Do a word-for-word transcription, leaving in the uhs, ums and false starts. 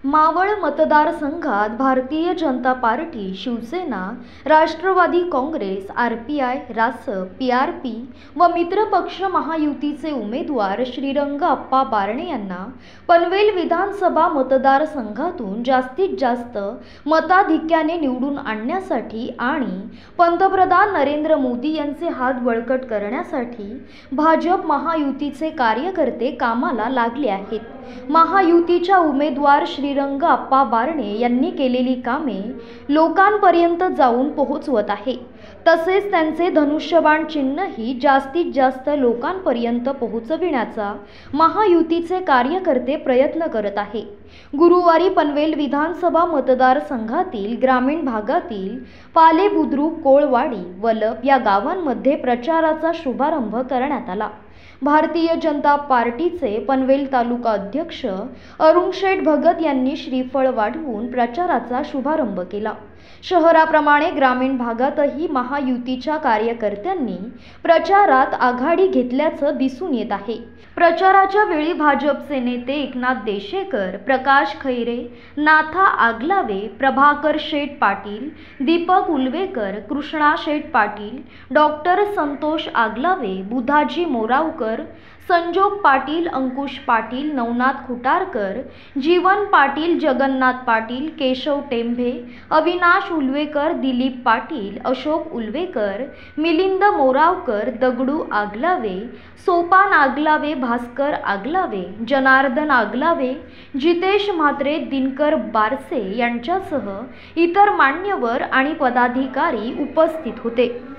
मावळ मतदारसंघात Bharatiya Janata Party, Shivsena, Rashtrawadi Congress, RPI, Rasap, PRP व मित्रपक्ष महायुतीचे उमेदवार श्रीरंग अप्पा बारणे यांना पनवेल विधानसभा मतदारसंघातून जास्तीत जास्त मताधिक्याने निवडून आणण्यासाठी आणि पंतप्रधान नरेंद्र मोदी यांचे हात बळकट करण्यासाठी भाजप महायुतीचे कार्यकर्ते कामाला लागले आहेत। महायुतीच्या उमेदवार श्रीरंग अप्पा बारणे यांनी केलेली कामे लोकांपर्यंत जाऊन पोहोचवत आहे। तसेच त्यांचे धनुष्यबाण चिन्हही जास्तीत जास्त लोकांपर्यंत पोहोचविण्याचा महायुतीचे कार्यकर्ते प्रयत्न करत आहे। गुरुवारी पनवेल विधानसभा मतदारसंघातील ग्रामीण भागातील पाले, बुद्रुक, कोळवाडी, वलप या गावांमध्ये प्रचाराचा शुभारंभ करण्यात आला। भारतीय जनता पार्टीचे पनवेल तालुका अध्यक्ष अरुण शेठ भगत यांनी श्रीफळ वाढवून प्रचाराचा शुभारंभ केला। शहराप्रमाणे ग्रामीण भागातही महायुतीच्या कार्यकर्त्यांनी प्रचारात आघाडी घेतल्याचं दिसून येत आहे। प्रचाराच्या वेळी भाजपचे नेते एकनाथ देशेकर, प्रकाश खैरे, नाथा आगलावे, प्रभाकर शेठ पाटील, दीपक उलवेकर, कृष्णा शेठ पाटील, डॉक्टर संतोष आगलावे, बुधाजी मोरावकर, संजोग पाटील, अंकुश पाटील, नवनाथ खुटारकर, जीवन पाटील, जगन्नाथ पाटील, केशव टेंभे, अविनाश उलवेकर, दिलीप पाटील, अशोक उलवेकर, मिलिंद मोरावकर, दगडू आगलावे, सोपान आगलावे, भास्कर आगलावे, जनार्दन आगलावे, जितेश म्हात्रे, दिनकर बारसे यांच्यासह इतर मान्यवर आणि पदाधिकारी उपस्थित होते।